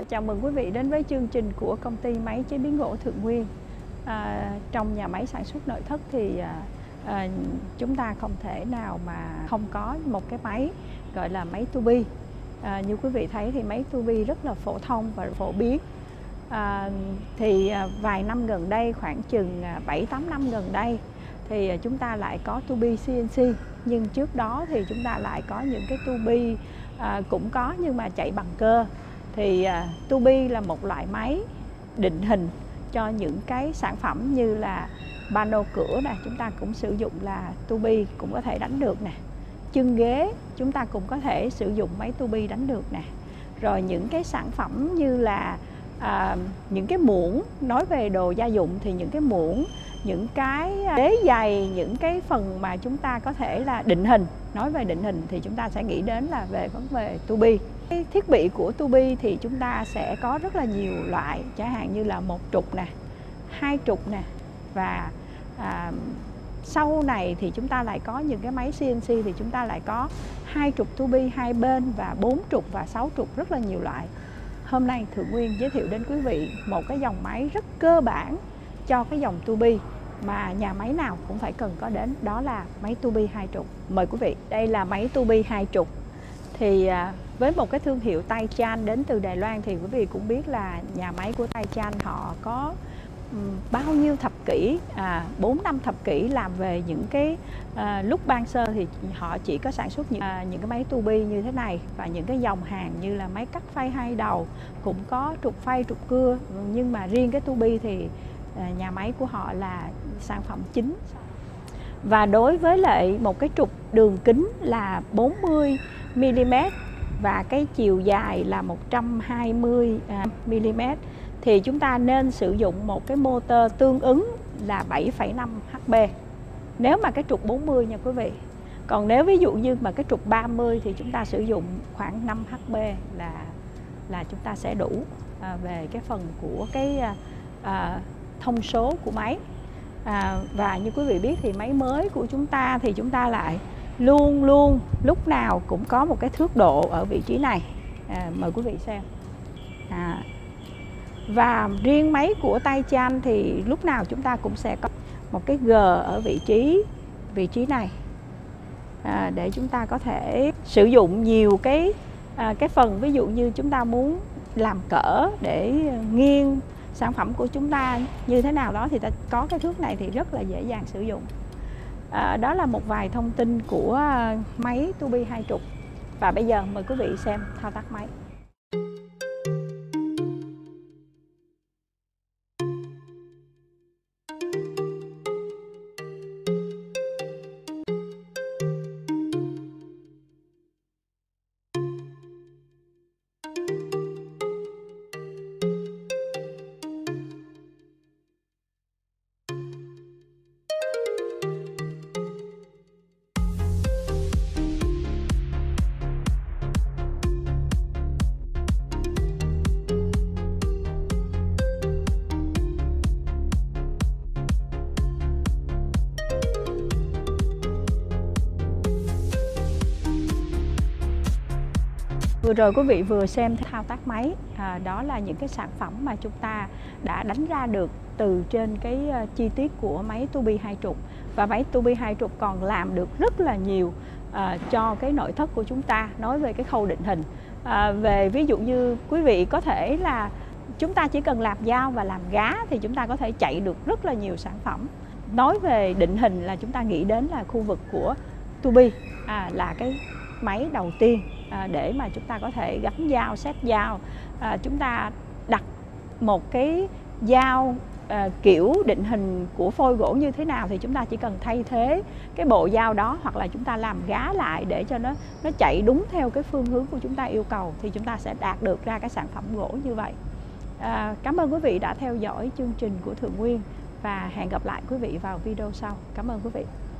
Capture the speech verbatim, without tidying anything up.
chào mừng quý vị đến với chương trình của công ty máy chế biến gỗ Thượng Nguyên. À, trong nhà máy sản xuất nội thất thì à, à, chúng ta không thể nào mà không có một cái máy gọi là máy tu bi. À, như quý vị thấy thì máy tu bi rất là phổ thông và phổ biến. À, thì à, vài năm gần đây, khoảng chừng bảy tám năm gần đây thì chúng ta lại có tu bi xê en xê, nhưng trước đó thì chúng ta lại có những cái tu bi à, cũng có nhưng mà chạy bằng cơ. Thì à, tu bi là một loại máy định hình cho những cái sản phẩm như là pano cửa nè, chúng ta cũng sử dụng là tu bi cũng có thể đánh được nè. Chân ghế chúng ta cũng có thể sử dụng máy tu bi đánh được nè. Rồi những cái sản phẩm như là à, những cái muỗng, nói về đồ gia dụng thì những cái muỗng, những cái đế giày, những cái phần mà chúng ta có thể là định hình. Nói về định hình thì chúng ta sẽ nghĩ đến là về vấn đề tu bi. Cái thiết bị của tu bi thì chúng ta sẽ có rất là nhiều loại, chẳng hạn như là một trục nè, hai trục nè, và à, sau này thì chúng ta lại có những cái máy xê en xê thì chúng ta lại có hai trục tu bi hai bên và bốn trục và sáu trục, rất là nhiều loại. Hôm nay Thượng Nguyên giới thiệu đến quý vị một cái dòng máy rất cơ bản cho cái dòng tu bi mà nhà máy nào cũng phải cần có đến, đó là máy tu bi hai trục. Mời quý vị, đây là máy tu bi hai trục. Thì với một cái thương hiệu Taichan đến từ Đài Loan thì quý vị cũng biết là nhà máy của Taichan họ có bao nhiêu thập kỷ, à, bốn năm thập kỷ làm về những cái à, lúc ban sơ thì họ chỉ có sản xuất những, à, những cái máy tu bi như thế này, và những cái dòng hàng như là máy cắt phay hai đầu, cũng có trục phay trục cưa, nhưng mà riêng cái tu bi thì à, nhà máy của họ là sản phẩm chính. Và đối với lại một cái trục đường kính là bốn mươi mi li mét và cái chiều dài là một trăm hai mươi mi li mét thì chúng ta nên sử dụng một cái motor tương ứng là bảy phẩy năm héc pê nếu mà cái trục bốn mươi nha quý vị. Còn nếu ví dụ như mà cái trục ba mươi thì chúng ta sử dụng khoảng năm héc pê là là chúng ta sẽ đủ à, về cái phần của cái à, thông số của máy. À, và như quý vị biết thì máy mới của chúng ta thì chúng ta lại luôn luôn lúc nào cũng có một cái thước độ ở vị trí này. À, mời quý vị xem. À, và riêng máy của Taichan thì lúc nào chúng ta cũng sẽ có một cái G ở vị trí vị trí này, à, để chúng ta có thể sử dụng nhiều cái à, cái phần, ví dụ như chúng ta muốn làm cỡ để nghiêng sản phẩm của chúng ta như thế nào đó thì ta có cái thước này thì rất là dễ dàng sử dụng. À, đó là một vài thông tin của máy tu bi hai trục. Và bây giờ mời quý vị xem thao tác máy. Vừa rồi quý vị vừa xem thao tác máy, à, đó là những cái sản phẩm mà chúng ta đã đánh ra được từ trên cái uh, chi tiết của máy tu bi hai trục. Và máy tu bi hai trục còn làm được rất là nhiều uh, cho cái nội thất của chúng ta. Nói về cái khâu định hình, à, về ví dụ như quý vị có thể là chúng ta chỉ cần làm dao và làm gá thì chúng ta có thể chạy được rất là nhiều sản phẩm. Nói về định hình là chúng ta nghĩ đến là khu vực của tu bi, à, là cái máy đầu tiên à, để mà chúng ta có thể gắn dao, set dao, à, chúng ta đặt một cái dao à, kiểu định hình của phôi gỗ như thế nào thì chúng ta chỉ cần thay thế cái bộ dao đó, hoặc là chúng ta làm gá lại để cho nó nó chạy đúng theo cái phương hướng của chúng ta yêu cầu thì chúng ta sẽ đạt được ra cái sản phẩm gỗ như vậy. À, cảm ơn quý vị đã theo dõi chương trình của Thượng Nguyên và hẹn gặp lại quý vị vào video sau. Cảm ơn quý vị.